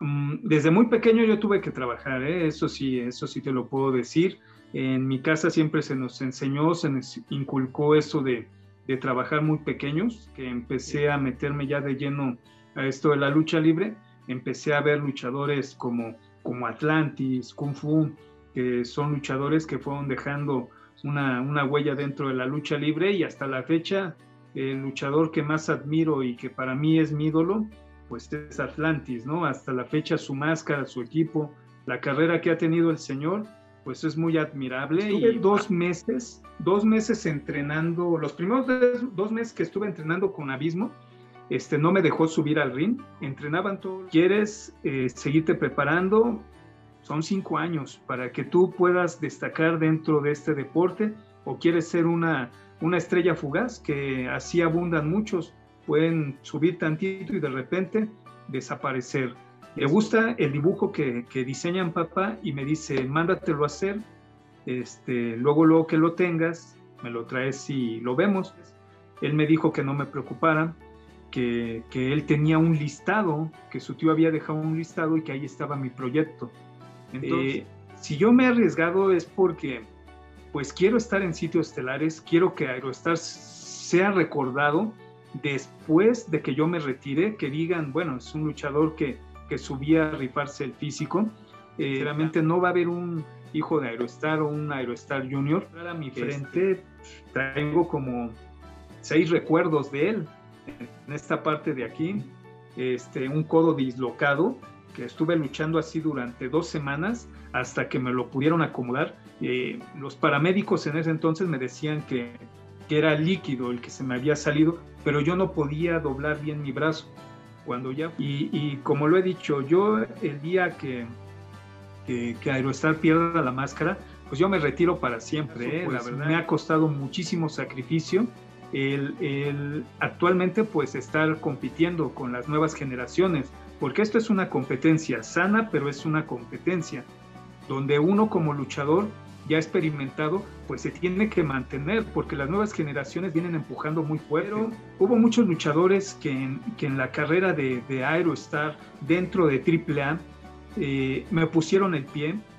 Desde muy pequeño yo tuve que trabajar, ¿eh? Eso sí te lo puedo decir. En mi casa siempre se nos enseñó, se nos inculcó eso de trabajar muy pequeños, que empecé a meterme ya de lleno a esto de la lucha libre. Empecé a ver luchadores como Atlantis, Kung Fu, que son luchadores que fueron dejando una huella dentro de la lucha libre, y hasta la fecha el luchador que más admiro y que para mí es mi ídolo, pues es Atlantis, ¿no? Hasta la fecha su máscara, su equipo, la carrera que ha tenido el señor, pues es muy admirable. Estuve y 2 meses entrenando, los primeros 2 meses que estuve entrenando con Abismo, no me dejó subir al ring, entrenaban todos. ¿Quieres seguirte preparando? Son 5 años para que tú puedas destacar dentro de este deporte, o quieres ser una estrella fugaz, que así abundan muchos, pueden subir tantito y de repente desaparecer. Le gusta el dibujo que diseñan, papá, y me dice, mándatelo a hacer, luego que lo tengas, me lo traes y lo vemos. Él me dijo que no me preocupara, que él tenía un listado, que su tío había dejado un listado y que ahí estaba mi proyecto. Entonces, si yo me he arriesgado es porque pues quiero estar en sitios estelares, quiero que Aerostar sea recordado después de que yo me retire, que digan, bueno, es un luchador que subía a rifarse el físico. Realmente no va a haber un hijo de Aerostar o un Aerostar Junior. A mi frente traigo como 6 recuerdos de él. En esta parte de aquí, un codo dislocado, que estuve luchando así durante 2 semanas hasta que me lo pudieron acomodar. Los paramédicos en ese entonces me decían que era líquido el que se me había salido, pero yo no podía doblar bien mi brazo. Y como lo he dicho, yo el día que Aerostar pierda la máscara, pues yo me retiro para siempre, ¿eh? Pues, la verdad, me ha costado muchísimo sacrificio el actualmente pues estar compitiendo con las nuevas generaciones, porque esto es una competencia sana, pero es una competencia donde uno como luchador ya experimentado pues se tiene que mantener, porque las nuevas generaciones vienen empujando muy fuerte. Pero hubo muchos luchadores que en la carrera de Aerostar dentro de AAA me pusieron el pie,